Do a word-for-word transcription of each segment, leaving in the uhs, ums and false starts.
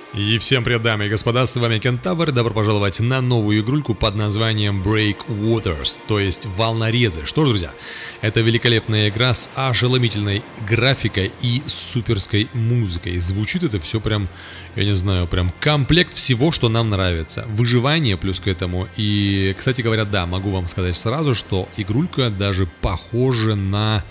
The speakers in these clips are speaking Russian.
И всем привет, дамы и господа, с вами Кентавр. Добро пожаловать на новую игрульку под названием Breakwaters, то есть волнорезы. Что ж, друзья, это великолепная игра с ошеломительной графикой и суперской музыкой. Звучит это все прям, я не знаю, прям комплект всего, что нам нравится. Выживание плюс к этому. И, кстати говоря, да, могу вам сказать сразу, что игрулька даже похожа на...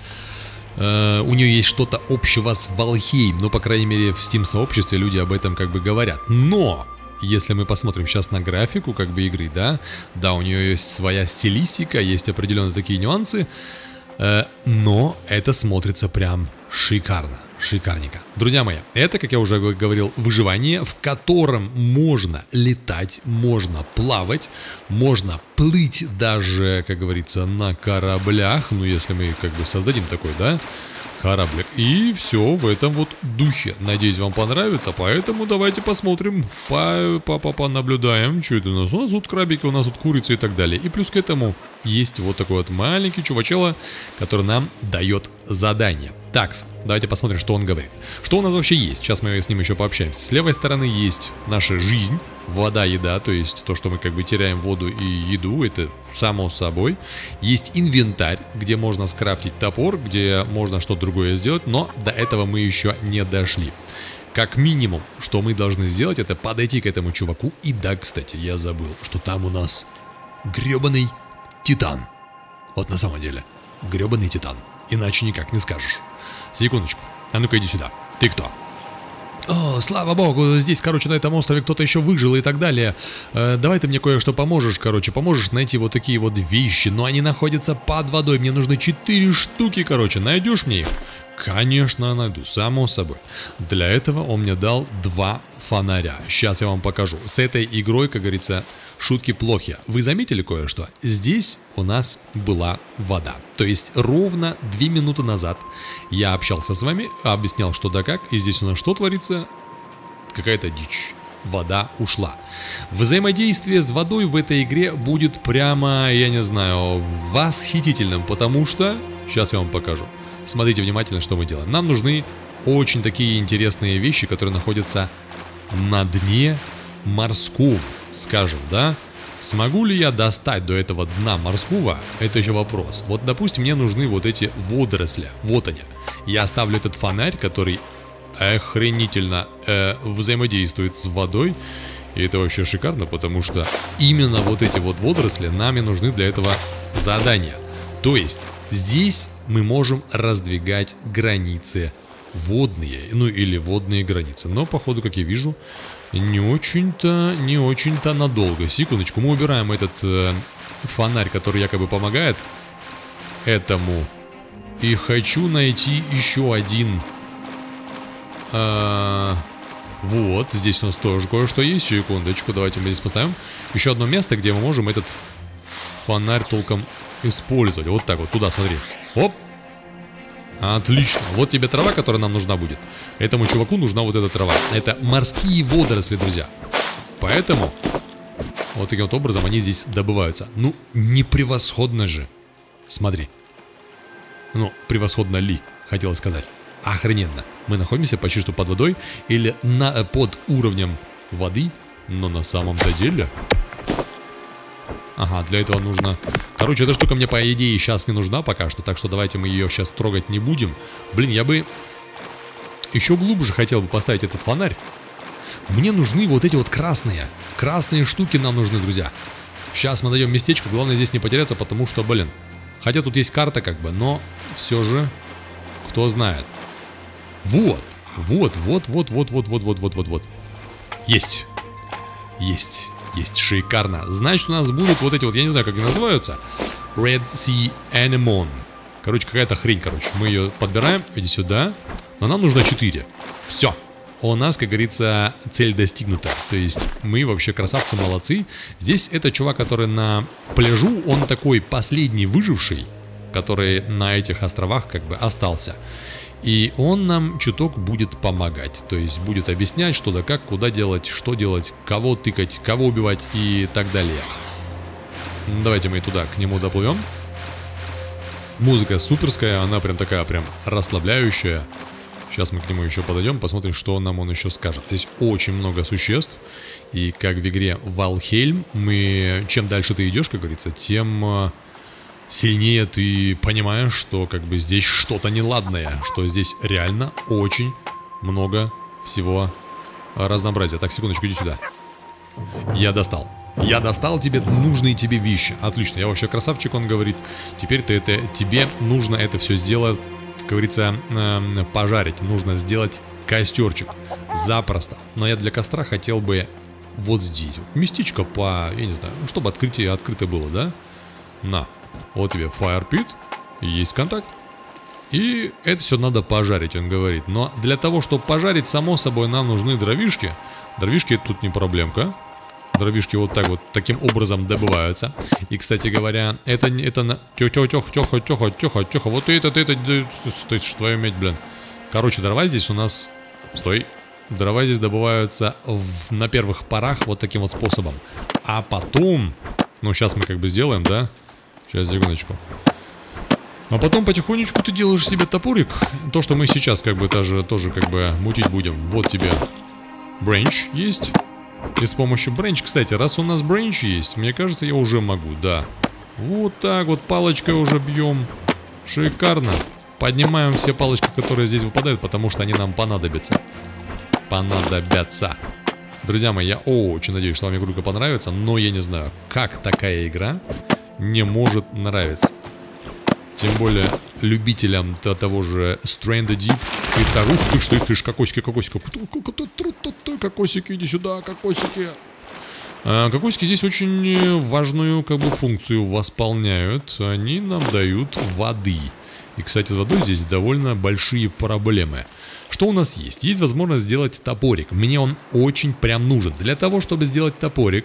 Uh, у нее есть что-то общего с Valheim, ну, по крайней мере, в Steam-сообществе люди об этом как бы говорят. Но, если мы посмотрим сейчас на графику как бы игры, да, да, у нее есть своя стилистика, есть определенные такие нюансы, uh, но это смотрится прям шикарно, шикарненько. Друзья мои, это, как я уже говорил, выживание, в котором можно летать, можно плавать, можно плыть даже, как говорится, на кораблях, ну, если мы как бы создадим такой, да, кораблик. И все в этом вот духе. Надеюсь, вам понравится, поэтому давайте посмотрим, понаблюдаем, что это у нас. У нас тут крабики, у нас тут курицы и так далее. И плюс к этому есть вот такой вот маленький чувачело, который нам дает задание. Так, давайте посмотрим, что он говорит. Что у нас вообще есть? Сейчас мы с ним еще пообщаемся. С левой стороны есть наша жизнь, вода, еда, то есть то, что мы как бы теряем воду и еду, это само собой. Есть инвентарь, где можно скрафтить топор, где можно что-то другое сделать, но до этого мы еще не дошли. Как минимум, что мы должны сделать, это подойти к этому чуваку. И да, кстати, я забыл, что там у нас гребаный титан. Вот на самом деле, гребаный титан. Иначе никак не скажешь. Секундочку. А ну-ка иди сюда. Ты кто? О, слава богу, здесь, короче, на этом острове кто-то еще выжил и так далее. э, Давай ты мне кое-что поможешь, короче. Поможешь найти вот такие вот вещи. Но они находятся под водой. Мне нужны четыре штуки, короче. Найдешь мне их? Конечно, найду, само собой. Для этого он мне дал два фонаря. Сейчас я вам покажу. С этой игрой, как говорится, шутки плохи. Вы заметили кое-что? Здесь у нас была вода. То есть ровно две минуты назад я общался с вами, объяснял что да как. И здесь у нас что творится? Какая-то дичь. Вода ушла. Взаимодействие с водой в этой игре будет прямо, я не знаю, восхитительным. Потому что... Сейчас я вам покажу. Смотрите внимательно, что мы делаем. Нам нужны очень такие интересные вещи, которые находятся на дне морского, скажем, да? Смогу ли я достать до этого дна морского? Это еще вопрос. Вот, допустим, мне нужны вот эти водоросли. Вот они. Я оставлю этот фонарь, который охренительно э, взаимодействует с водой. И это вообще шикарно, потому что именно вот эти вот водоросли нам и нужны для этого задания. То есть здесь мы можем раздвигать границы водные, ну или водные границы. Но, походу, как я вижу, не очень-то, не очень-то надолго. Секундочку, мы убираем этот э, фонарь, который якобы помогает этому. И хочу найти еще один. Э, вот, здесь у нас тоже кое-что есть. Секундочку, давайте мы здесь поставим еще одно место, где мы можем этот фонарь толком использовать. Вот так вот, туда смотри. Оп. Отлично. Вот тебе трава, которая нам нужна будет. Этому чуваку нужна вот эта трава. Это морские водоросли, друзья. Поэтому вот таким вот образом они здесь добываются. Ну, не превосходно же. Смотри. Ну, превосходно ли, хотела сказать. Охрененно. Мы находимся почти что под водой или на, под уровнем воды. Но на самом-то деле... Ага, для этого нужно... Короче, эта штука мне, по идее, сейчас не нужна пока что. Так что давайте мы ее сейчас трогать не будем. Блин, я бы еще глубже хотел бы поставить этот фонарь. Мне нужны вот эти вот красные. Красные штуки нам нужны, друзья. Сейчас мы найдем местечко. Главное здесь не потеряться, потому что, блин... Хотя тут есть карта как бы, но все же... Кто знает. Вот. Вот, вот, вот, вот, вот, вот, вот, вот, вот, вот. Есть. Есть. Есть, шикарно. Значит, у нас будут вот эти вот, я не знаю, как они называются. Red Sea Anemone. Короче, какая-то хрень, короче. Мы ее подбираем, иди сюда. Но нам нужно четыре. Все. У нас, как говорится, цель достигнута. То есть мы вообще красавцы, молодцы. Здесь это чувак, который на пляжу. Он такой последний выживший, который на этих островах как бы остался. И он нам чуток будет помогать. То есть будет объяснять, что да как, куда делать, что делать, кого тыкать, кого убивать и так далее. Давайте мы туда к нему доплывем. Музыка суперская, она прям такая прям расслабляющая. Сейчас мы к нему еще подойдем, посмотрим, что нам он еще скажет. Здесь очень много существ. И как в игре Вальхейм, мы, чем дальше ты идешь, как говорится, тем сильнее ты понимаешь, что как бы здесь что-то неладное. Что здесь реально очень много всего разнообразия. Так, секундочку, иди сюда. Я достал. Я достал тебе нужные тебе вещи. Отлично, я вообще красавчик, он говорит. Теперь ты это, тебе нужно это все сделать, как говорится, э, пожарить. Нужно сделать костерчик. Запросто. Но я для костра хотел бы вот здесь. Вот местечко по, я не знаю, чтобы открытие открыто было, да? На. Вот тебе fire pit. Есть контакт. И это все надо пожарить, он говорит. Но для того, чтобы пожарить, само собой, нам нужны дровишки. Дровишки тут не проблемка. Дровишки вот так вот, таким образом добываются. И, кстати говоря, это... это на... Тихо, тихо, тихо, тихо, тихо, тихо. Вот это, это, это... Стой, твою медь, блин. Короче, дрова здесь у нас... Стой. Дрова здесь добываются в... на первых порах вот таким вот способом. А потом... Ну, сейчас мы как бы сделаем, да? Сейчас, секундочку. А потом потихонечку ты делаешь себе топорик. То, что мы сейчас как бы тоже, тоже как бы мутить будем. Вот тебе бренч есть. И с помощью бренч, кстати, раз у нас бренч есть, мне кажется, я уже могу, да. Вот так вот палочкой уже бьем. Шикарно. Поднимаем все палочки, которые здесь выпадают, потому что они нам понадобятся. Понадобятся. Друзья мои, я очень надеюсь, что вам игрушка понравится, но я не знаю, как такая игра не может нравиться. Тем более любителям того же Stranded Deep. И так, ух ты, что их ты ж, кокосики, кокосики. Кокосики, иди сюда, кокосики. А, кокосики здесь очень важную как бы функцию восполняют. Они нам дают воды. И, кстати, с водой здесь довольно большие проблемы. Что у нас есть? Есть возможность сделать топорик. Мне он очень прям нужен. Для того, чтобы сделать топорик...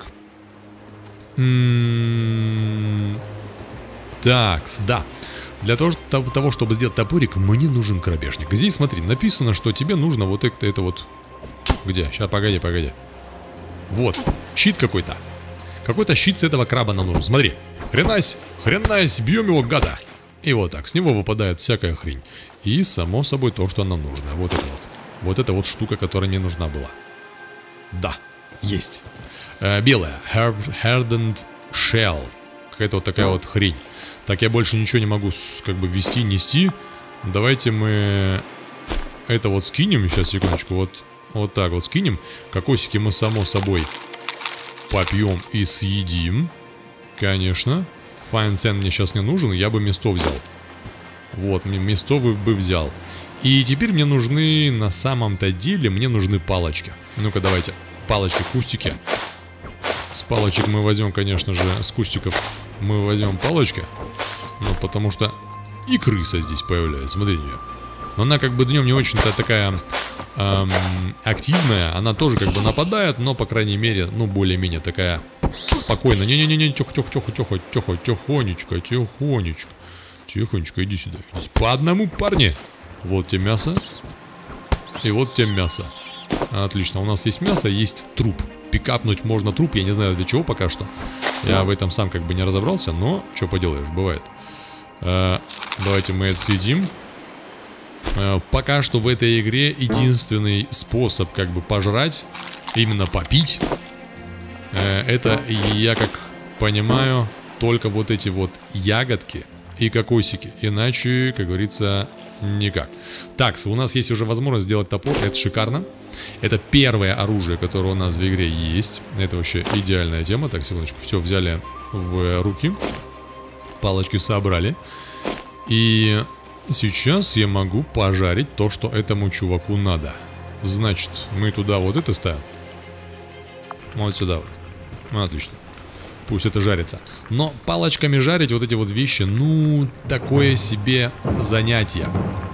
М-м-м... Так, да. Для того, того, чтобы сделать топорик, мне нужен крабежник. Здесь, смотри, написано, что тебе нужно вот это, это вот... Где? Сейчас, погоди, погоди. Вот, щит какой-то. Какой-то щит с этого краба нам нужен. Смотри, хренась, хренась, бьем его, гада. И вот так, с него выпадает всякая хрень. И, само собой, то, что нам нужно. Вот это вот. Вот эта вот штука, которая мне нужна была. Да, есть. Э, белая. Hardened Shell. Какая-то вот такая вот хрень. Так, я больше ничего не могу как бы вести, нести. Давайте мы это вот скинем. Сейчас, секундочку. Вот, вот так вот скинем. Кокосики мы, само собой, попьем и съедим. Конечно. Fine Sand мне сейчас не нужен. Я бы место взял. Вот, место бы взял. И теперь мне нужны, на самом-то деле, мне нужны палочки. Ну-ка, давайте. Палочки, кустики. С палочек мы возьмем, конечно же, с кустиков мы возьмем палочки. Ну, потому что и крыса здесь появляется, смотрите. Но она как бы днем не очень-то такая эм, активная. Она тоже как бы нападает, но, по крайней мере, ну, более-менее такая спокойная. Не-не-не, тихо-тихо-тихо-тихо, тихо, тихонечко, тихонечко. Тихонечко, иди сюда. По одному, парни. Вот тебе мясо. И вот тебе мясо. Отлично, у нас есть мясо, есть труп. Пикапнуть можно труп, я не знаю для чего пока что. Я в этом сам как бы не разобрался, но что поделаешь, бывает. э, Давайте мы это съедим. э, Пока что в этой игре единственный способ как бы пожрать, именно попить, э, это, я как понимаю, только вот эти вот ягодки и кокосики. Иначе, как говорится, никак. Так, у нас есть уже возможность сделать топор. Это шикарно. Это первое оружие, которое у нас в игре есть. Это вообще идеальная тема. Так, секундочку. Все взяли в руки. Палочки собрали. И сейчас я могу пожарить то, что этому чуваку надо. Значит, мы туда вот это ставим. Вот сюда вот. Отлично. Пусть это жарится. Но палочками жарить вот эти вот вещи, ну, такое себе занятие.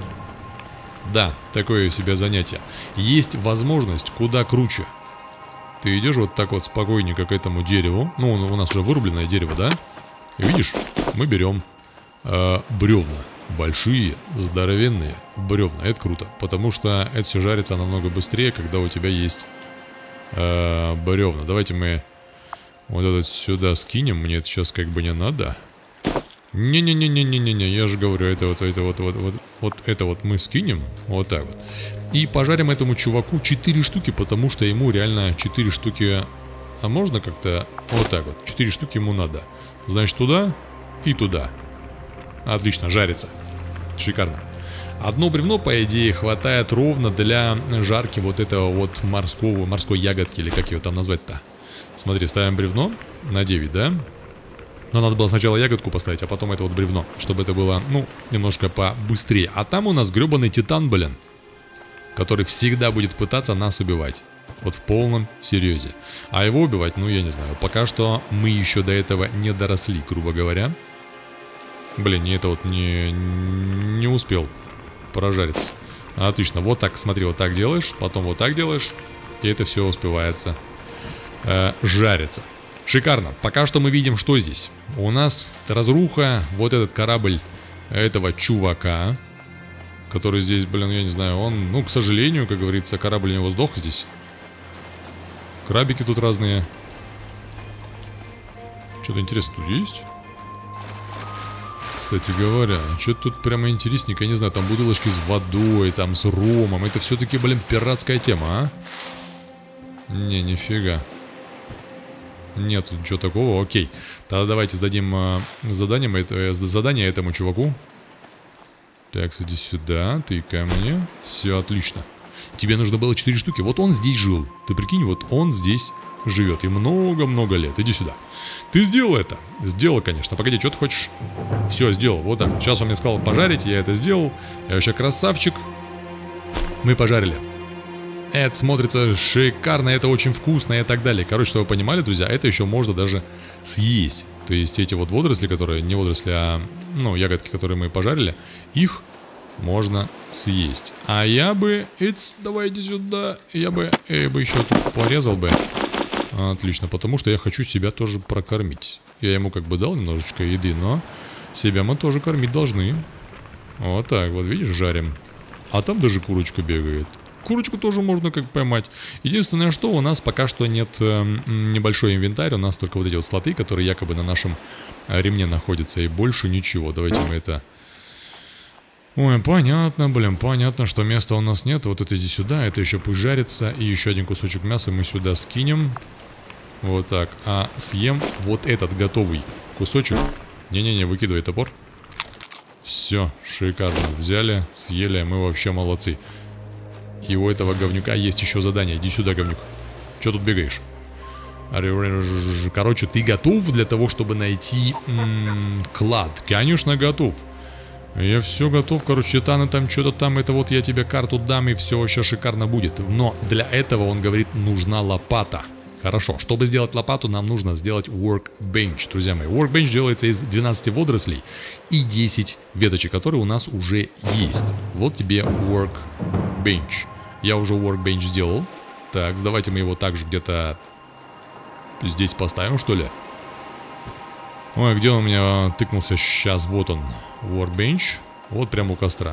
Да, такое себе занятие. Есть возможность куда круче. Ты идешь вот так вот спокойненько к этому дереву. Ну, у нас уже вырубленное дерево, да? И видишь, мы берем э, бревна. Большие, здоровенные бревна. Это круто, потому что это все жарится намного быстрее, когда у тебя есть э, бревна. Давайте мы вот этот сюда скинем. Мне это сейчас как бы не надо. Не-не-не-не-не-не, я же говорю, это вот, это вот, вот, вот, вот это вот мы скинем, вот так вот. И пожарим этому чуваку четыре штуки, потому что ему реально четыре штуки... А можно как-то вот так вот, четыре штуки ему надо. Значит, туда и туда. Отлично, жарится. Шикарно. Одно бревно, по идее, хватает ровно для жарки вот этого вот морского, морской ягодки, или как ее там назвать-то. Смотри, ставим бревно на девять, да? Но надо было сначала ягодку поставить, а потом это вот бревно, чтобы это было, ну, немножко побыстрее. А там у нас гребаный титан, блин, который всегда будет пытаться нас убивать. Вот в полном серьезе. А его убивать, ну, я не знаю. Пока что мы еще до этого не доросли, грубо говоря. Блин, не это вот не, не успел прожариться. Отлично, вот так, смотри, вот так делаешь, потом вот так делаешь, и это все успевается э, жариться. Шикарно. Пока что мы видим, что здесь. У нас разруха, вот этот корабль этого чувака, который здесь, блин, я не знаю, он, ну, к сожалению, как говорится, корабль у него сдох здесь. Крабики тут разные. Что-то интересное тут есть? Кстати говоря, что-то тут прямо интересненько, я не знаю, там бутылочки с водой, там с ромом. Это все-таки, блин, пиратская тема, а? Не, нифига. Нет тут ничего такого, окей. Тогда давайте сдадим э, задание, э, задание этому чуваку. Так, иди сюда, ты ко мне. Все, отлично. Тебе нужно было четыре штуки. Вот он здесь жил. Ты прикинь, вот он здесь живет. И много-много лет. Иди сюда. Ты сделал это? Сделал, конечно. Погоди, что ты хочешь? Все, сделал. Вот так. Сейчас он мне сказал пожарить. Я это сделал. Я вообще красавчик. Мы пожарили. Это смотрится шикарно, это очень вкусно и так далее. Короче, чтобы вы понимали, друзья, это еще можно даже съесть. То есть эти вот водоросли, которые, не водоросли, а, ну, ягодки, которые мы пожарили, их можно съесть. А я бы, it's, давайте сюда, я бы, я бы еще тут порезал бы. Отлично, потому что я хочу себя тоже прокормить. Я ему как бы дал немножечко еды, но себя мы тоже кормить должны. Вот так вот, видишь, жарим. А там даже курочка бегает. Курочку тоже можно как поймать. Единственное, что у нас пока что нет э, небольшой инвентарь. У нас только вот эти вот слоты, которые якобы на нашем ремне находятся. И больше ничего. Давайте мы это... Ой, понятно, блин, понятно, что места у нас нет. Вот это иди сюда, это еще пусть жарится. И еще один кусочек мяса мы сюда скинем. Вот так. А съем вот этот готовый кусочек. Не-не-не, выкидывай топор. Все, шикарно. Взяли, съели, мы вообще молодцы. И у этого говнюка есть еще задание. Иди сюда, говнюк. Че тут бегаешь? Короче, ты готов для того, чтобы найти м-м, клад? Конечно, готов. Я все готов. Короче, титаны там, что-то там. Это вот я тебе карту дам, и все вообще шикарно будет. Но для этого, он говорит, нужна лопата. Хорошо, чтобы сделать лопату, нам нужно сделать workbench, друзья мои. Workbench делается из двенадцати водорослей и десяти веточек, которые у нас уже есть. Вот тебе workbench. Я уже workbench сделал. Так, давайте мы его также где-то здесь поставим, что ли. Ой, где он у меня тыкнулся? Сейчас, вот он. Workbench. Вот прямо у костра.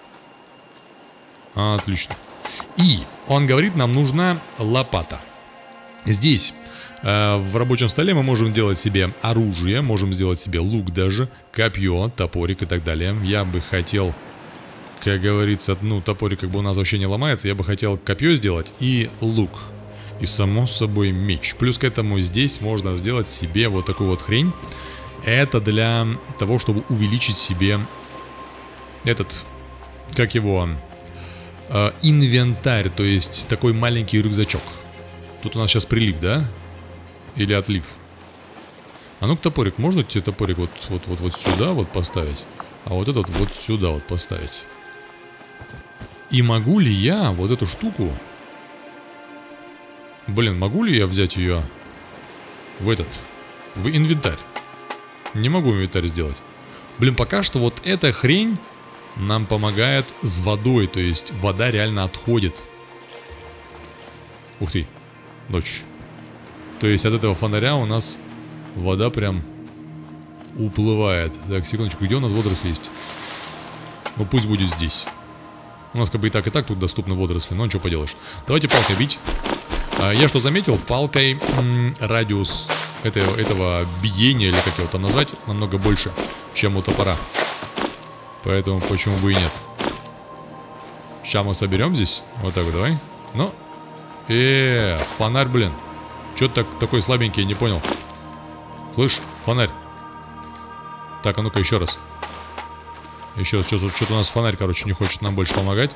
Отлично. И он говорит, нам нужна лопата. Здесь э, в рабочем столе мы можем делать себе оружие, можем сделать себе лук даже, копье, топорик и так далее. Я бы хотел, как говорится, ну топорик как бы у нас вообще не ломается, я бы хотел копье сделать и лук. И само собой меч. Плюс к этому здесь можно сделать себе вот такую вот хрень. Это для того, чтобы увеличить себе этот, как его, э, инвентарь, то есть такой маленький рюкзачок. Тут у нас сейчас прилив, да? Или отлив? А ну-ка, топорик, можно тебе топорик вот, вот, вот, вот сюда вот поставить? А вот этот вот сюда вот поставить? И могу ли я вот эту штуку... Блин, могу ли я взять ее в этот, в инвентарь? Не могу инвентарь сделать. Блин, пока что вот эта хрень нам помогает с водой, то есть вода реально отходит. Ух ты. Ночь. То есть от этого фонаря у нас вода прям уплывает. Так, секундочку, где у нас водоросли есть? Ну пусть будет здесь. У нас как бы и так, и так тут доступны водоросли. Но что поделаешь. Давайте палкой бить. а, Я что заметил, палкой м, радиус этого, этого биения, или как его там назвать, намного больше. чем у топора. Поэтому почему бы и нет. Сейчас мы соберем здесь. Вот так вот, давай. Ну. Эээ, фонарь, блин. Че ты так, такой слабенький, не понял. Слышь, фонарь. Так, а ну-ка еще раз. Еще раз, что-то у нас фонарь, короче, не хочет нам больше помогать.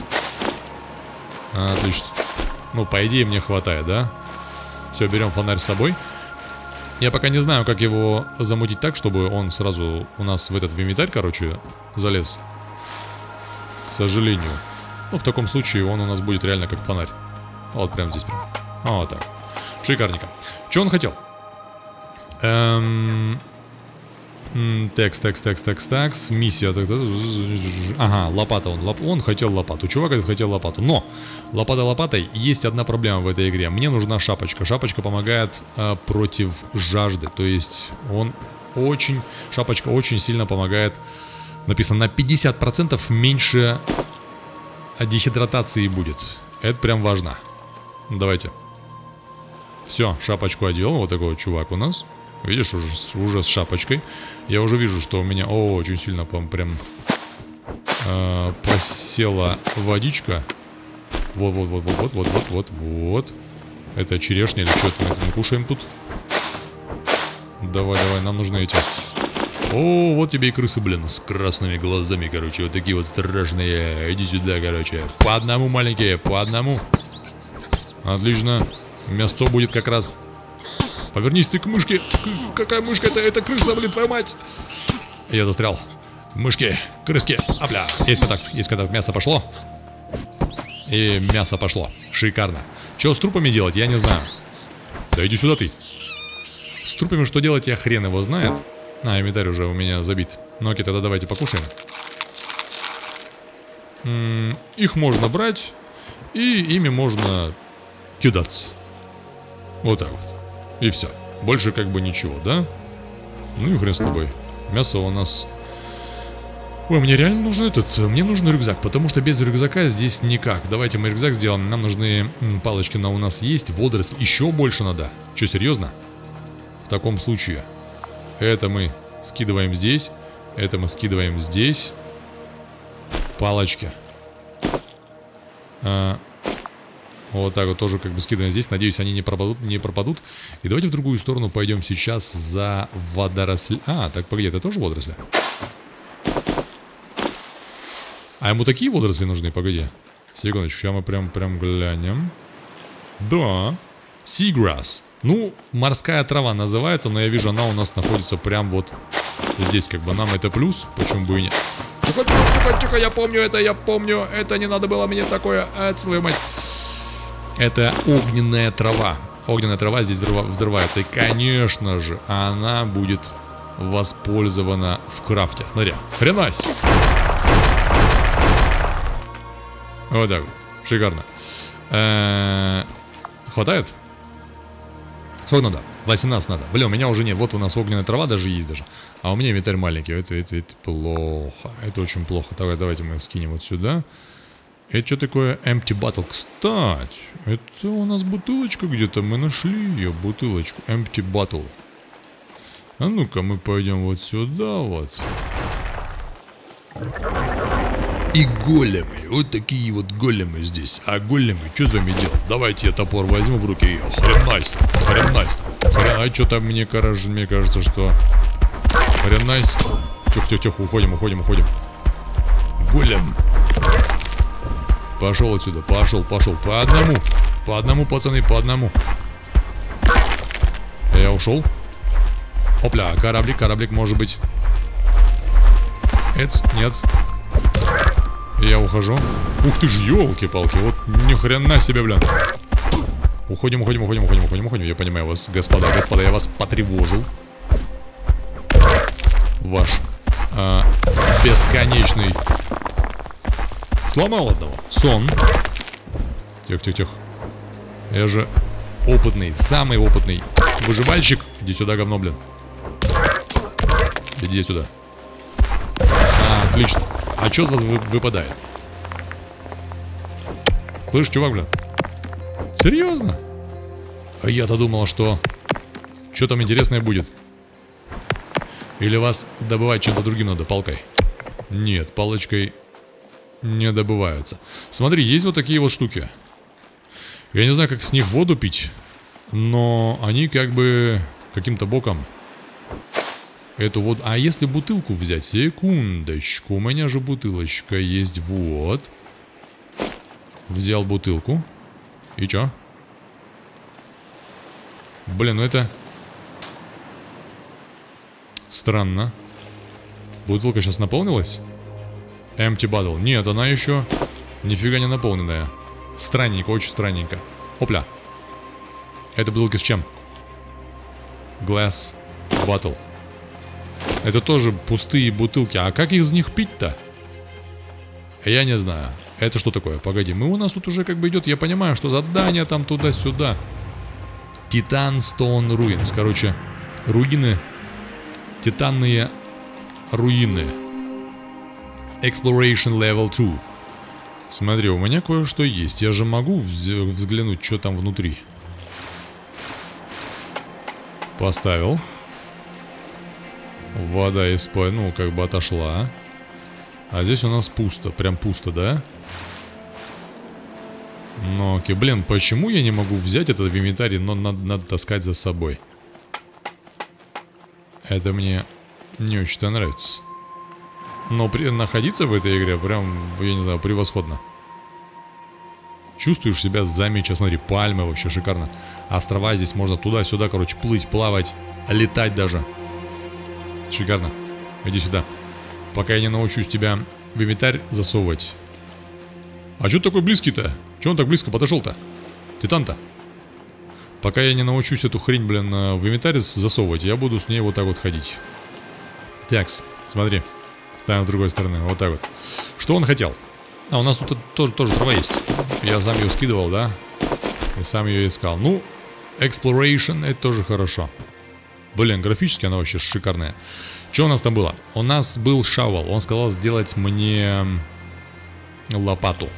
А, отлично. Ну, по идее, мне хватает, да? Все, берем фонарь с собой. Я пока не знаю, как его замутить так, чтобы он сразу у нас в этот в инвентарь, короче, залез. К сожалению. Ну, в таком случае он у нас будет реально как фонарь. Вот прямо здесь прям. Вот так. Шикарненько. Что он хотел? Эм... Текст, текст, текст, текст, текст. Миссия. Ага, лопата он. Лоп... Он хотел лопату. Чувак этот хотел лопату. Но лопата лопатой. Есть одна проблема в этой игре. Мне нужна шапочка. Шапочка помогает э, против жажды. То есть он очень... Шапочка очень сильно помогает. Написано на пятьдесят процентов меньше дехидратации будет. Это прям важно. Давайте. Все, шапочку одел. Вот такой вот чувак у нас. Видишь, уже, уже с шапочкой. Я уже вижу, что у меня о, очень сильно прям, прям э, просела водичка. Вот, вот, вот, вот, вот, вот, вот, вот, вот. Это черешня или что-то мы кушаем тут. Давай, давай, нам нужны эти. О, вот тебе и крысы, блин, с красными глазами, короче. Вот такие вот страшные. Иди сюда, короче. По одному, маленькие, по одному. Отлично. Мясо будет как раз. Повернись ты к мышке. К какая мышка? Это, это крыса, блин, твою мать. Я застрял. Мышки, крыски. Апля. Есть контакт, есть контакт. Мясо пошло. И мясо пошло. Шикарно. Что с трупами делать, я не знаю. Да иди сюда ты. С трупами что делать, я хрен его знает. А, инвентарь уже у меня забит. Ну окей, тогда давайте покушаем. М-м, их можно брать. И ими можно кидаться. Вот так вот. И все. Больше как бы ничего, да? Ну и хрен с тобой. Мясо у нас... Ой, мне реально нужен этот... Мне нужен рюкзак, потому что без рюкзака здесь никак. Давайте мы рюкзак сделаем. Нам нужны палочки, но у нас есть. Водоросли еще больше надо. Че, серьезно? В таком случае... Это мы скидываем здесь. Это мы скидываем здесь. Палочки. А... Вот так вот тоже как бы скидываем здесь. Надеюсь, они не пропадут, не пропадут. И давайте в другую сторону пойдем сейчас за водоросли. А, так, погоди, это тоже водоросли? А ему такие водоросли нужны? Погоди. Секундочку, сейчас мы прям, прям глянем. Да. Seagrass. Ну, морская трава называется, но я вижу, она у нас находится прям вот здесь. Как бы нам это плюс, почему бы и нет. Тихо, тихо, тихо, тихо, я помню это, я помню. Это не надо было мне такое. А, твою мать. Это огненная трава. Огненная трава здесь взрывается. И, конечно же, она будет воспользована в крафте. Смотри, хренась. Вот так вот. Шикарно. Э-э- хватает? Сколько надо? восемнадцать надо. Блин, у меня уже нет. Вот у нас огненная трава даже есть даже. А у меня инвентарь маленький. Это, это, это плохо. Это очень плохо. Давай, давайте мы скинем вот сюда. Это что такое empty bottle? Кстати, это у нас бутылочка где-то. Мы нашли ее, бутылочку. Empty bottle. А ну-ка, мы пойдем вот сюда вот. И големы. Вот такие вот големы здесь. А големы, что с вами делать? Давайте я топор возьму в руки и хренась. Хренась. Хрен... А что-то мне кажется, мне кажется, что... Хренась. Тихо-тихо-тихо, уходим, уходим, уходим. Голем. Пошел отсюда, пошел, пошел. По одному. По одному, пацаны, по одному. Я ушел. Опля, кораблик, кораблик, может быть. Эц, нет. Я ухожу. Ух ты ж, елки-палки. Вот ни хрена себе, блин. Уходим, уходим, уходим, уходим, уходим, уходим. Я понимаю вас, господа, господа, я вас потревожил. Ваш а, бесконечный... Сломал одного. Сон. Тихо, тихо, тихо. Я же опытный, самый опытный выживальщик. Иди сюда, говно, блин. Иди сюда. А, отлично. А что с вас выпадает? Слышь, чувак, блин. Серьезно? А я-то думал, что... Что там интересное будет. Или вас добывать чем-то другим надо, палкой? Нет, палочкой не добываются. Смотри, есть вот такие вот штуки. Я не знаю, как с них воду пить, но они как бы каким-то боком эту воду... А если бутылку взять? Секундочку, у меня же бутылочка есть, вот. Взял бутылку. И чё? Блин, ну это... Странно. Бутылка сейчас наполнилась? Empty bottle. Нет, она еще нифига не наполненная. Странненько, очень странненько. Опля. Это бутылка с чем? Glass bottle. Это тоже пустые бутылки. А как из них пить-то? Я не знаю. Это что такое? Погоди, мы у нас тут уже как бы идет. Я понимаю, что задание там туда-сюда. Titan Stone Ruins. Короче, руины. Титанные руины. Exploration Level два. Смотри, у меня кое-что есть. Я же могу взглянуть, что там внутри. Поставил. Вода из по... ну, как бы отошла. А здесь у нас пусто. Прям пусто, да? Ну, окей. Блин, почему я не могу взять этот в инвентарь, но надо, надо таскать за собой? Это мне не очень-то нравится. Но при... находиться в этой игре прям, я не знаю, превосходно. Чувствуешь себя замечательно. Смотри, пальмы вообще шикарно. Острова здесь можно туда-сюда, короче, плыть, плавать, летать даже. Шикарно. Иди сюда. Пока я не научусь тебя в инвентарь засовывать. А что ты такой близкий-то? Чего он так близко подошел-то? Титан-то. Пока я не научусь эту хрень, блин, в инвентарь засовывать, я буду с ней вот так вот ходить. Такс, смотри. Ставим с другой стороны, вот так вот. Что он хотел? А, у нас тут тоже, тоже трава есть. Я сам ее скидывал, да? И сам ее искал. Ну, exploration, это тоже хорошо. Блин, графически она вообще шикарная. Что у нас там было? У нас был шавел. Он сказал сделать мне лопату.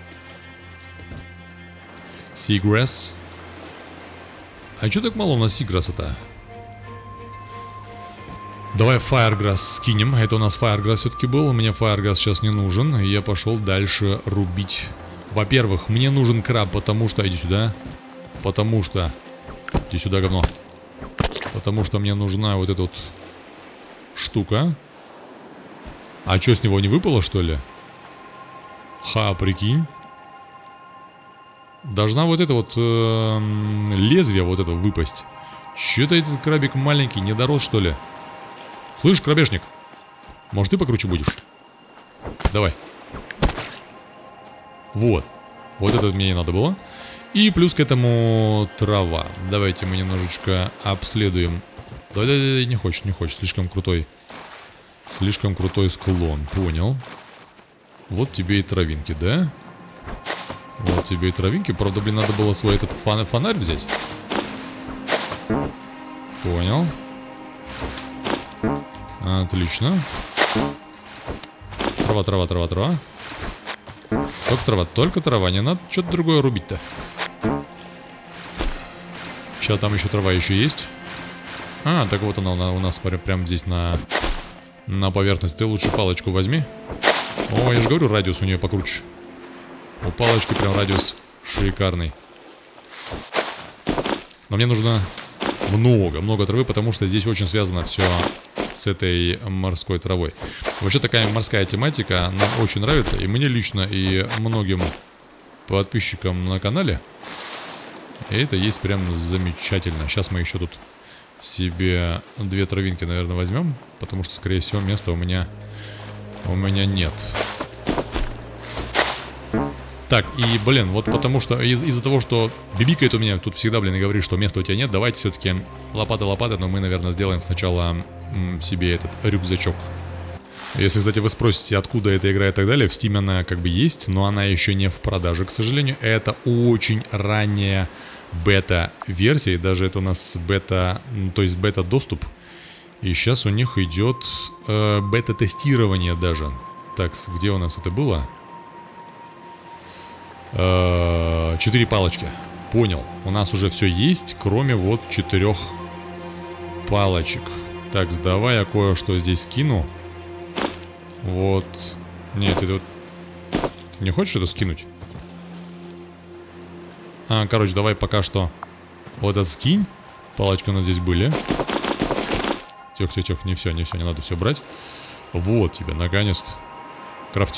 Seagrass. А что так мало у нас Seagrass-то? Давай Firegrass скинем. Это у нас Firegrass все-таки был. Мне Firegrass сейчас не нужен. И я пошел дальше рубить. Во-первых, мне нужен краб, потому что... Иди сюда. Потому что... Иди сюда, говно. Потому что мне нужна вот эта вот штука. А что, с него не выпало, что ли? Ха, прикинь. Должна вот это вот э, лезвие вот это выпасть. Что-то этот крабик маленький, не дорос, что ли? Слышь, крабешник, может, ты покруче будешь? Давай. Вот. Вот это мне и надо было. И плюс к этому трава. Давайте мы немножечко обследуем. Да-да-да, не хочешь, не хочешь. Слишком крутой. Слишком крутой склон. Понял. Вот тебе и травинки, да? Вот тебе и травинки. Правда, блин, надо было свой этот фон фонарь взять. Понял. Отлично. Трава, трава, трава, трава. Только трава, только трава. Не надо что-то другое рубить-то. Сейчас там еще трава еще есть. А, так вот она у нас прям здесь на, на поверхности. Ты лучше палочку возьми. О, я же говорю, радиус у нее покруче. У палочки прям радиус шикарный. Но мне нужно много, много травы, потому что здесь очень связано все с этой морской травой. Вообще такая морская тематика нам очень нравится. И мне лично, и многим подписчикам на канале. И это есть прям замечательно. Сейчас мы еще тут себе две травинки, наверное, возьмем. Потому что, скорее всего, места у меня, у меня нет. Так, и, блин, вот потому что из- из-за того, что бибикает у меня тут всегда, блин, и говорит, что места у тебя нет, давайте все-таки лопата-лопата, но мы, наверное, сделаем сначала м, себе этот рюкзачок. Если, кстати, вы спросите, откуда эта игра и так далее, в Steam она как бы есть, но она еще не в продаже, к сожалению. Это очень ранняя бета-версия, даже это у нас бета, то есть бета-доступ. И сейчас у них идет э, бета-тестирование даже. Так, где у нас это было? Четыре палочки. Понял. У нас уже все есть, кроме вот четырех палочек. Так, давай я кое-что здесь скину. Вот. Нет, это вот... Ты не хочешь это скинуть? А, короче, давай пока что вот этот скинь. Палочки у нас здесь были. Тихо, тихо, тихо, не все, не все, не надо все брать. Вот тебе, наконец-то. Крафти.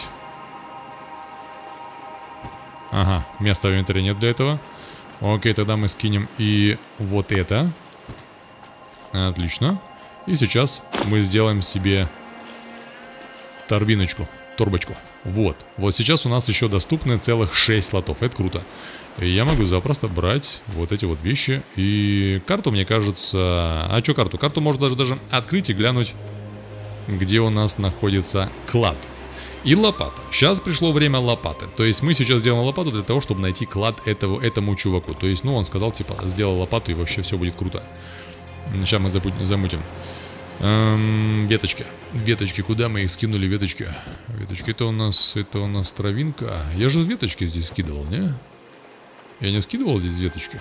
Ага, места в инвентаре нет для этого. Окей, тогда мы скинем и вот это. Отлично. И сейчас мы сделаем себе турбиночку, турбочку. Вот. Вот сейчас у нас еще доступны целых шесть слотов. Это круто. И я могу запросто брать вот эти вот вещи. И карту, мне кажется... А что карту? Карту можно даже, даже открыть и глянуть, где у нас находится клад. И лопата. Сейчас пришло время лопаты. То есть мы сейчас сделаем лопату для того, чтобы найти клад этого, этому чуваку. То есть, ну, он сказал, типа, сделай лопату и вообще все будет круто. Сейчас мы замутим. Эм, веточки. Веточки, куда мы их скинули, веточки? Веточки, это у нас, это у нас травинка. Я же веточки здесь скидывал, не? Я не скидывал здесь веточки?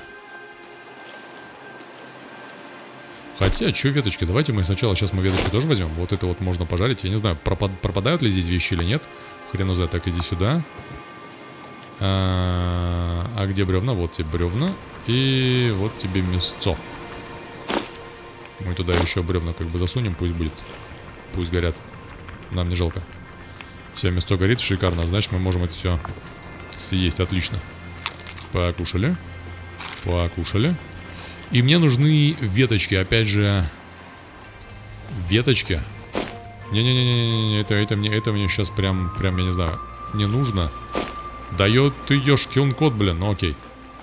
Хотя, что веточки? Давайте мы сначала, сейчас мы веточки тоже возьмем. Вот это вот можно пожарить. Я не знаю, пропад, пропадают ли здесь вещи или нет. Хрен узнает. Так, иди сюда. А, а где бревна? Вот тебе бревна. И вот тебе мясцо. Мы туда еще бревна как бы засунем, пусть будет. Пусть горят. Нам не жалко. Все, мясцо горит, шикарно. Значит, мы можем это все съесть. Отлично. Покушали. Покушали. И мне нужны веточки, опять же. Веточки. Не-не-не-не, это, это мне, это мне сейчас прям, прям, я не знаю, не нужно. Дает ты ешкин кот, блин, ну окей.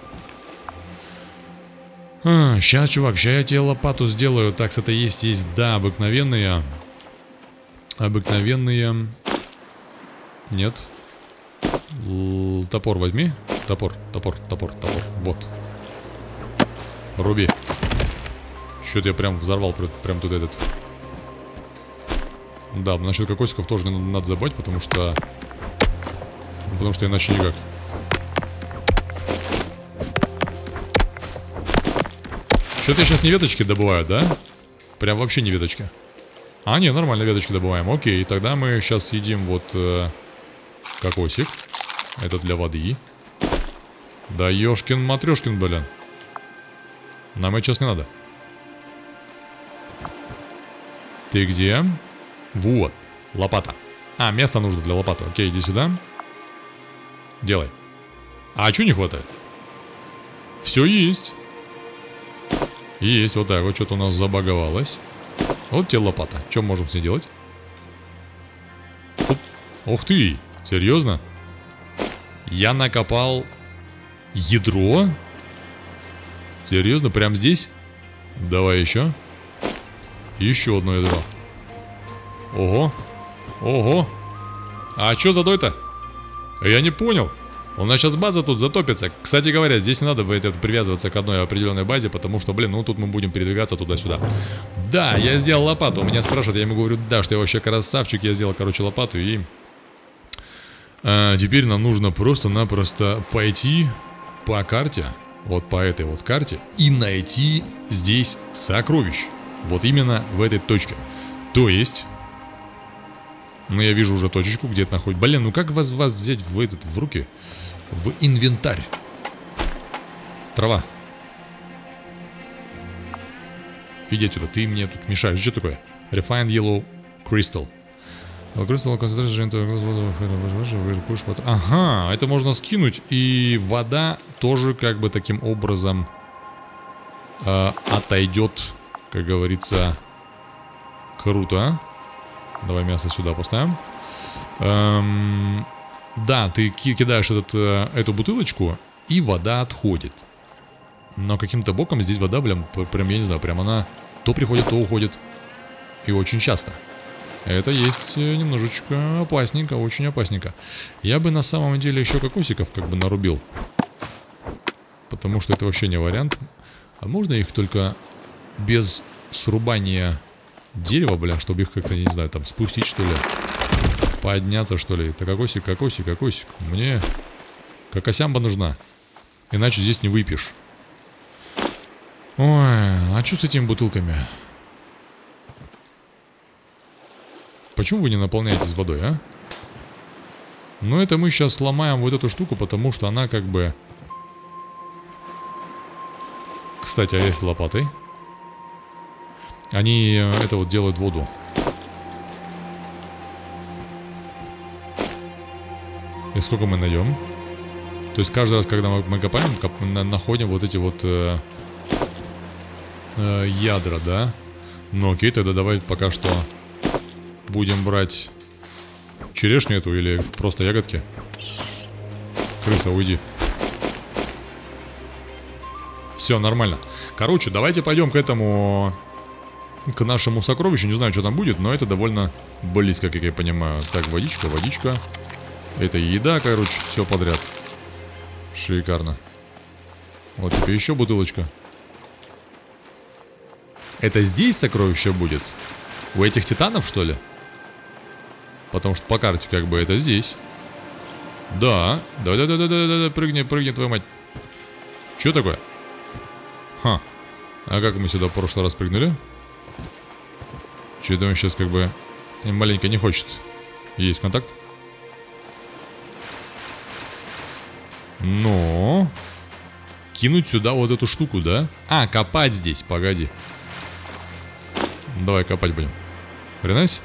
А, сейчас, чувак, сейчас я тебе лопату сделаю. Так, это есть, есть, да, обыкновенные. Обыкновенные. Нет. Л топор возьми. Топор, топор, топор, топор. Вот. Руби. Что-то я прям взорвал, прям тут этот. Да, насчет кокосиков тоже не надо забыть, потому что... Потому что иначе никак. Что-то я сейчас не веточки добываю, да? Прям вообще не веточки. А, не, нормально веточки добываем. Окей, тогда мы сейчас съедим вот э, кокосик. Это для воды. Да ёшкин матрёшкин, блин. Нам это сейчас не надо. Ты где? Вот, лопата. А, место нужно для лопаты. Окей, иди сюда. Делай. А чё не хватает? Все есть. Есть, вот так вот, что-то у нас забаговалось. Вот тебе лопата. Что можем с ней делать? Оп. Ух ты, серьезно? Я накопал ядро? Серьезно, прям здесь? Давай еще. Еще одно ядро. Ого. Ого. А что за дой-то? Я не понял. У нас сейчас база тут затопится. Кстати говоря, здесь не надо будет привязываться к одной определенной базе, потому что, блин, ну тут мы будем передвигаться туда-сюда. Да, я сделал лопату. Меня спрашивают, я ему говорю, да, что я вообще красавчик. Я сделал, короче, лопату и... А, теперь нам нужно просто-напросто пойти по карте, вот по этой вот карте, и найти здесь сокровищ. Вот именно в этой точке. То есть... Ну, я вижу уже точечку, где это находится. Блин, ну как вас, вас взять в этот, в руки? В инвентарь. Трава. Иди отсюда, ты мне тут мешаешь. Что такое? Refined Yellow Crystal. Ага, это можно скинуть. И вода тоже как бы таким образом э, отойдет, как говорится. Круто. Давай мясо сюда поставим. Эм, да, ты кидаешь этот, э, эту бутылочку, и вода отходит. Но каким-то боком здесь вода, прям, прям, я не знаю, прям она то приходит, то уходит. И очень часто. Это есть немножечко опасненько, очень опасненько. Я бы на самом деле еще кокосиков как бы нарубил. Потому что это вообще не вариант. А можно их только без срубания... дерево, бля, чтобы их как-то, не знаю, там спустить, что ли. Подняться, что ли. Это кокосик, кокосик, кокосик. Мне кокосямба нужна. Иначе здесь не выпьешь. Ой, а что с этими бутылками? почему вы не наполняетесь водой, а? Ну, это мы сейчас сломаем вот эту штуку, потому что она как бы... Кстати, а если лопатой? Они это вот делают воду. И сколько мы найдем? То есть каждый раз, когда мы, мы копаем, коп, на, находим вот эти вот э, э, ядра, да? Ну окей, тогда давай пока что будем брать черешню эту или просто ягодки. Крыса, уйди. Все, нормально. Короче, давайте пойдем к этому... К нашему сокровищу. Не знаю, что там будет, но это довольно близко, как я понимаю. Так, водичка, водичка. Это еда, короче, все подряд. Шикарно. Вот тебе еще бутылочка. Это здесь сокровище будет? У этих титанов, что ли? Потому что по карте как бы это здесь. Да. Да-да-да-да-да-да. Прыгни, прыгни, твою мать. Что такое? Ха. А как мы сюда в прошлый раз прыгнули? Что-то он сейчас как бы маленько не хочет. Есть контакт? Но... Кинуть сюда вот эту штуку, да? А, копать здесь, погоди. Давай копать будем. Хренась?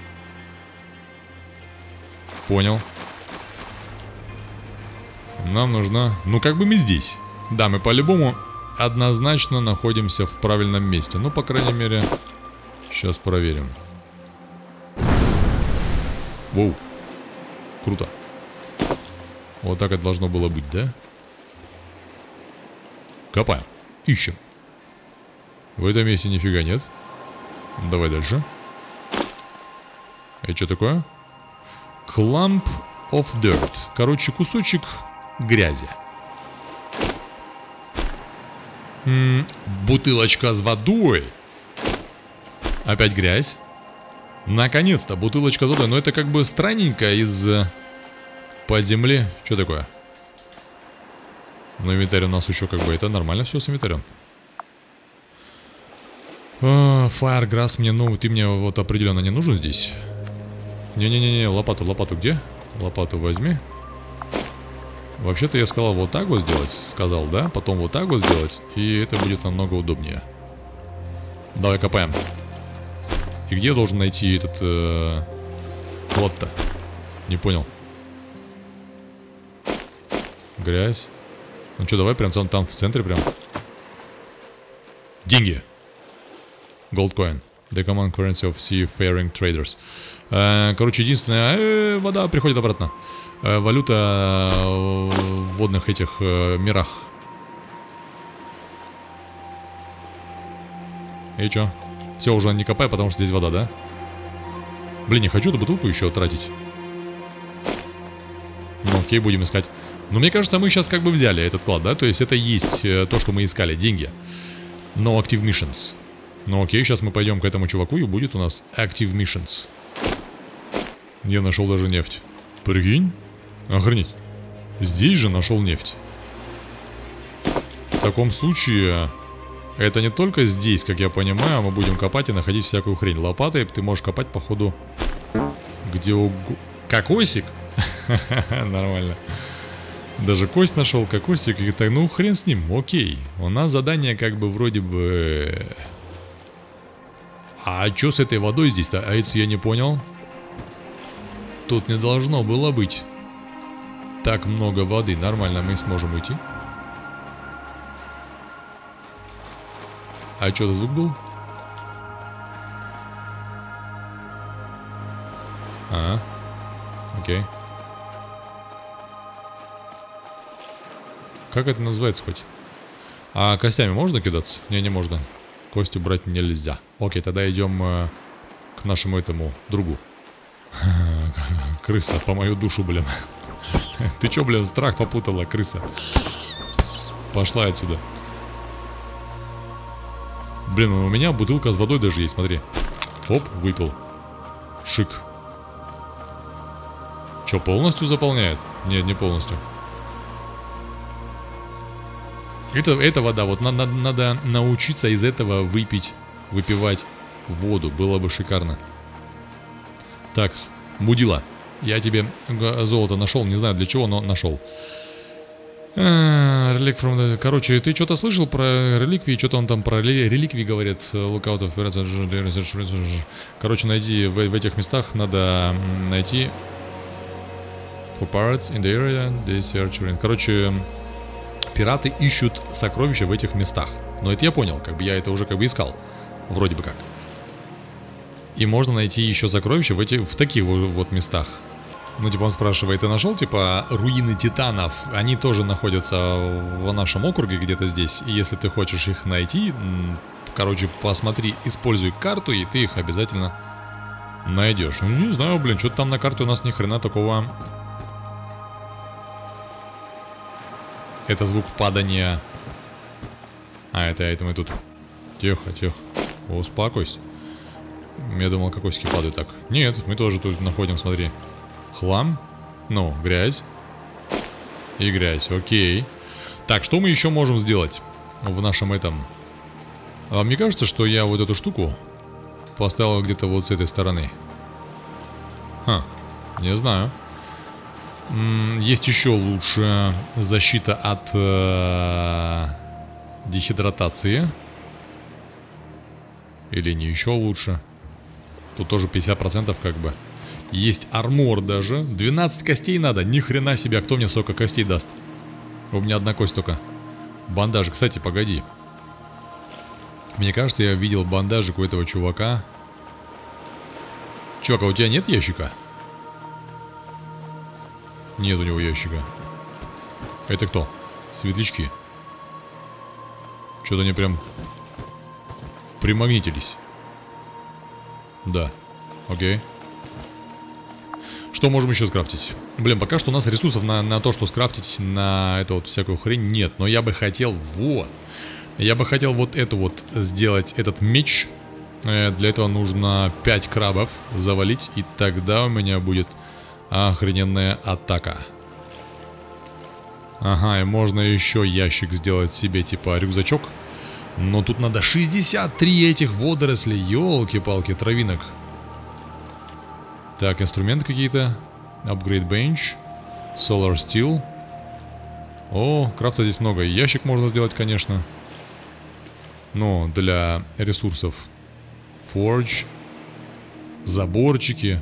Понял. Нам нужна... Ну, как бы мы здесь. Да, мы по-любому однозначно находимся в правильном месте. Ну, по крайней мере... Сейчас проверим. Воу. Круто. Вот так это должно было быть, да? Копаем. Ищем. В этом месте нифига нет. Давай дальше. Это что такое? Clump of dirt. Короче, кусочек грязи. М-м, бутылочка с водой. Опять грязь. Наконец-то, бутылочка с водой. Но это как бы странненько из... Под земли. Что такое? Ну, инвентарь у нас еще как бы... Это нормально все с инвентарем. Firegrass мне, ну, ты мне вот определенно не нужен здесь. Не-не-не, лопату, лопату где? Лопату возьми. Вообще-то я сказал вот так вот сделать. Сказал, да? Потом вот так вот сделать. И это будет намного удобнее. Давай копаем. И где я должен найти этот э, клад-то? Не понял. Грязь. Ну что, давай прям там, там в центре прям. Деньги. Gold coin. The common currency of seafaring traders. Э, короче, единственная... Э, вода приходит обратно. Э, валюта в водных этих э, мирах. И чё? Все, уже не копай, потому что здесь вода, да? Блин, не хочу эту бутылку еще тратить. Ну окей, будем искать. Но мне кажется, мы сейчас как бы взяли этот клад, да? То есть это есть э, то, что мы искали, деньги. No active missions. Ну окей, сейчас мы пойдем к этому чуваку, и будет у нас active missions. Я нашел даже нефть. Прикинь? Охренеть. Здесь же нашел нефть. В таком случае... Это не только здесь, как я понимаю, мы будем копать и находить всякую хрень. Лопатой ты можешь копать, походу, где угодно. Кокосик? Нормально. Даже кость нашел, кокосик. И так, ну хрен с ним, окей. У нас задание как бы вроде бы... А что с этой водой здесь-то? А это я не понял. Тут не должно было быть так много воды. Нормально, мы сможем уйти. А что за звук был? А, окей. Как это называется хоть? А костями можно кидаться? Не, не можно. Кости брать нельзя. Окей, тогда идем э, к нашему этому другу. Крыса, по мою душу, блин. Ты чё, блин, страх попутала, крыса? Пошла отсюда. Блин, у меня бутылка с водой даже есть, смотри. Оп, выпил. Шик. Че, полностью заполняет? Нет, не полностью. Это, это вода, вот надо, надо научиться из этого выпить, выпивать воду. Было бы шикарно. Так, мудила. Я тебе золото нашел, не знаю для чего, но нашел. Релик from... Короче, ты что-то слышал про реликвии? Что-то он там про реликвии говорит. Lookout of pirates. Короче, найди в, в этих местах, надо найти for pirates in the area they search. Короче, пираты ищут сокровища в этих местах. Но это я понял, как бы я это уже как бы искал. Вроде бы как. И можно найти еще сокровища в, эти, в таких вот, вот местах. Ну, типа, он спрашивает, ты нашел, типа, руины титанов? Они тоже находятся в нашем округе где-то здесь. И если ты хочешь их найти, короче, посмотри, используй карту, и ты их обязательно найдешь. Ну, не знаю, блин, что-то там на карте у нас ни хрена такого. Это звук падания. А, это, это мы тут. Тихо, тихо. Успокойся. Я думал, кокосики падают так. Нет, мы тоже тут находим, смотри. Хлам. Ну, грязь. И грязь, окей. Так, что мы еще можем сделать в нашем этом? А мне кажется, что я вот эту штуку поставил где-то вот с этой стороны. Ха, не знаю. М-м, есть еще лучше защита от э- дехидратации. Или не еще лучше. Тут тоже пятьдесят процентов как бы. Есть армор даже. двенадцать костей надо. Ни хрена себе. А кто мне столько костей даст? У меня одна кость только. Бандажи. Кстати, погоди. Мне кажется, я видел бандажик у этого чувака. Чувак, а у тебя нет ящика? Нет у него ящика. Это кто? Светлячки. Что-то они прям примагнитились. Да. Окей. Что можем еще скрафтить? Блин, пока что у нас ресурсов на, на то, что скрафтить на эту вот всякую хрень нет. Но я бы хотел, вот. Я бы хотел вот это вот сделать, этот меч. Э, для этого нужно пять крабов завалить. И тогда у меня будет охрененная атака. Ага, и можно еще ящик сделать себе, типа рюкзачок. Но тут надо шестьдесят три этих водорослей. Ёлки-палки, травинок. Так, инструменты какие-то. Upgrade bench. Solar steel. О, крафта здесь много. Ящик можно сделать, конечно. Но для ресурсов. Forge. Заборчики.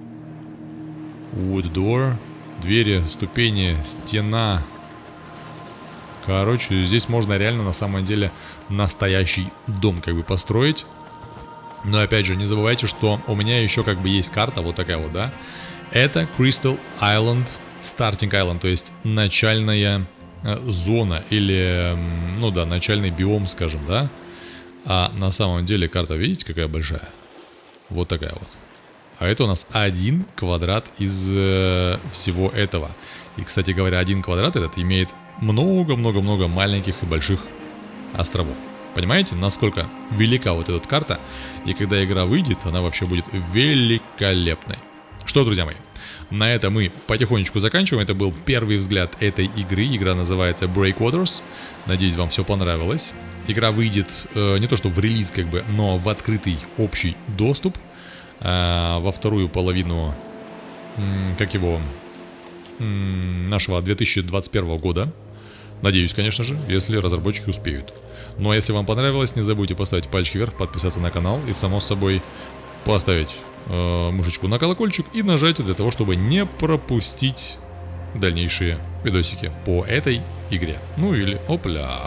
Wood door. Двери, ступени, стена. Короче, здесь можно реально на самом деле настоящий дом как бы построить. Но опять же, не забывайте, что у меня еще как бы есть карта, вот такая вот, да. Это Crystal Island, Starting Island, то есть начальная э, зона или, ну да, начальный биом, скажем, да. А на самом деле карта, видите, какая большая? Вот такая вот. А это у нас один квадрат из э, всего этого. И, кстати говоря, один квадрат этот имеет много-много-много маленьких и больших островов. Понимаете, насколько велика вот эта карта? И когда игра выйдет, она вообще будет великолепной. Что, друзья мои, на этом мы потихонечку заканчиваем. Это был первый взгляд этой игры. Игра называется Breakwaters. Надеюсь, вам все понравилось. Игра выйдет э, не то что в релиз, как бы, но в открытый общий доступ. Э, во вторую половину, м, как его, м, нашего две тысячи двадцать первого года. Надеюсь, конечно же, если разработчики успеют. Ну а если вам понравилось, не забудьте поставить пальчики вверх, подписаться на канал и, само собой, поставить э, мышечку на колокольчик и нажать для того, чтобы не пропустить дальнейшие видосики по этой игре. Ну или опля.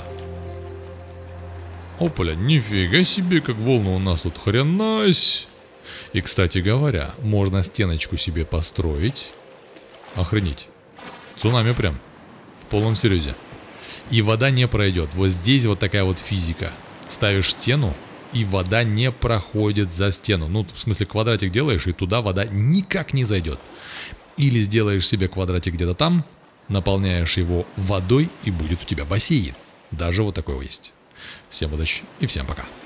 Опля, нифига себе, как волна у нас тут, хренась. И, кстати говоря, можно стеночку себе построить. Охренеть. Цунами прям. В полном серьезе. И вода не пройдет. Вот здесь вот такая вот физика. Ставишь стену, и вода не проходит за стену. Ну, в смысле, квадратик делаешь, и туда вода никак не зайдет. Или сделаешь себе квадратик где-то там, наполняешь его водой, и будет у тебя бассейн. Даже вот такой есть. Всем удачи и всем пока.